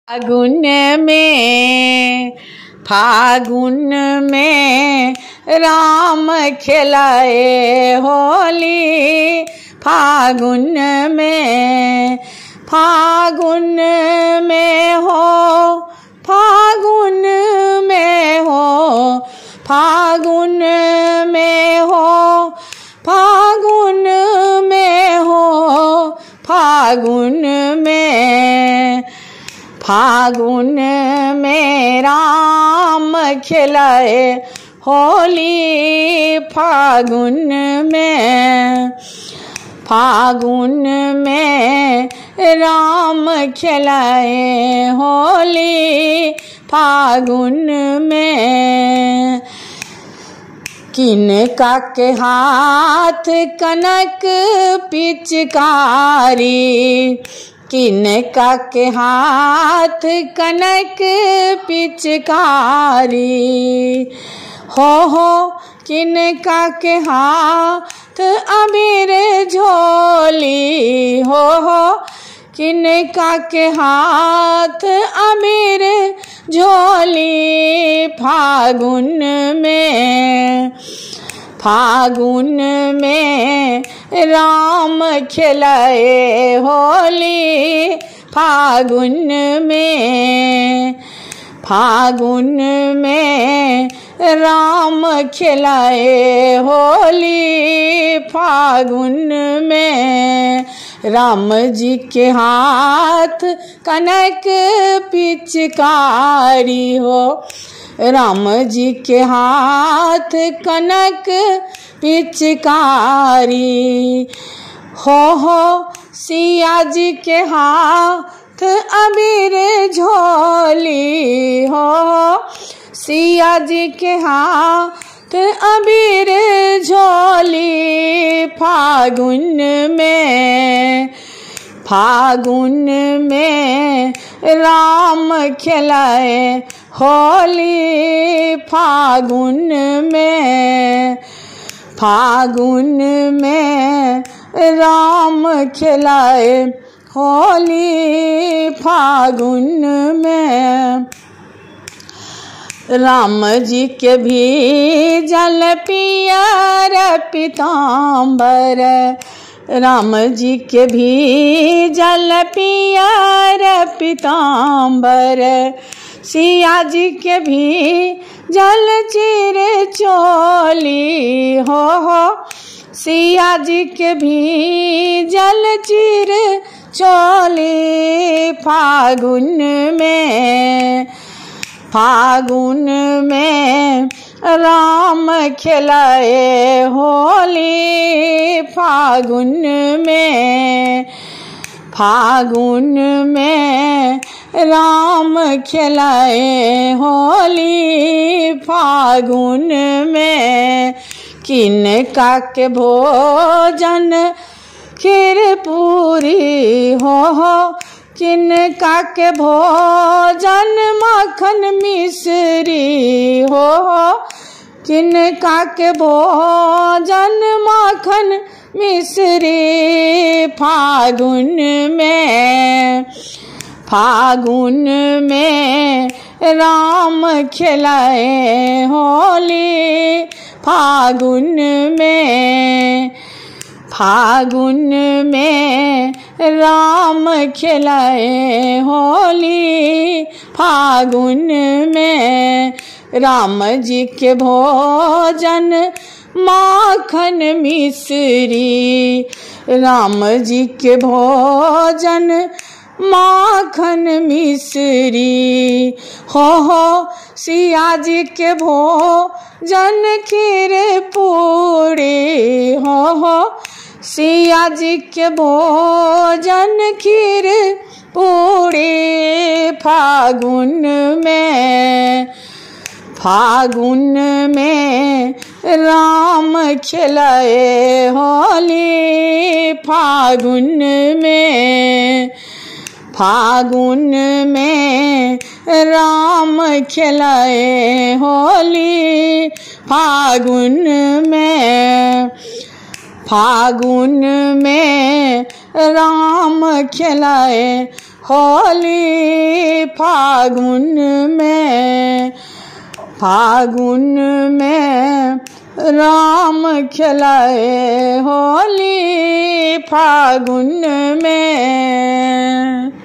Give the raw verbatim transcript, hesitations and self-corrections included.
फागुन में फागुन में राम खिलाए होली। फागुन में फागुन में हो फागुन में हो फागुन में हो फागुन में हो फागुन में फागुन में राम खिलाए होली। फागुन में फागुन में राम खिलाए होली। फागुन में किनका के हाथ कनक पिचकारी, किनका के हाथ कनक पिचकारी। हो हो किनका के हाथ अबीर झोली। हो हो किनका के हाथ अबीर झोली। फागुन में फागुन में राम खिलाए होली। फागुन में फागुन में राम खिलाए होली। फागुन में राम जी के हाथ कनक पिचकारी हो। राम जी के हाथ कनक पिचकारी। हो हो सिया जी के हाथ अबीर झोली। हो सिया जी के हाथ अबीर झोली। फागुन में फागुन में राम खिलाए होली। फागुन में फागुन में राम खिलाए होली। फागुन में राम जी के भी जल पियर पीताम्बर। राम जी के भी जल पियर पीताम्बर। सिया जी के भी जल चिर चोली। हो हो सिया जी के भी जल चिर चोली। फागुन में फागुन में राम खिलाए होली। फागुन में फागुन में राम खिलाए होली। फागुन में किनका के भोजन खीर पूरी। हो हो किनका के भोजन माखन मिश्री। हो हो किनका के भोजन माखन मिश्री। फागुन में फागुन में राम खिलाए होली। फागुन में फागुन में राम खिलाए होली। फागुन में राम जी के भोजन माखन मिश्री। राम जी के भोजन माखन मिश्री। हो हो सिया जी के भोजन खीर पूरी। हो हो सिया जी के भोजन खीर पूरी। फागुन में फागुन में राम खिलाए होली। फागुन में फागुन में राम खिलाए होली। फागुन में फागुन में राम खिलाए होली फागुन में, फागुन में राम खिलाए होली फागुन में।